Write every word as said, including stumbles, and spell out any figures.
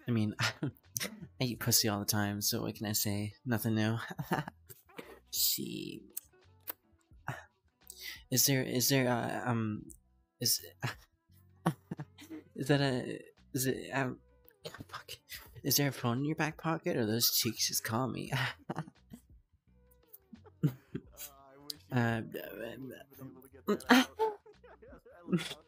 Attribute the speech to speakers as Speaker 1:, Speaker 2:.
Speaker 1: I mean, I eat pussy all the time, so what can I say? Nothing new. She. Is there, is there, uh, um, is, is that a, is it, um, fuck. Is there a phone in your back pocket, or those cheeks just call me? uh,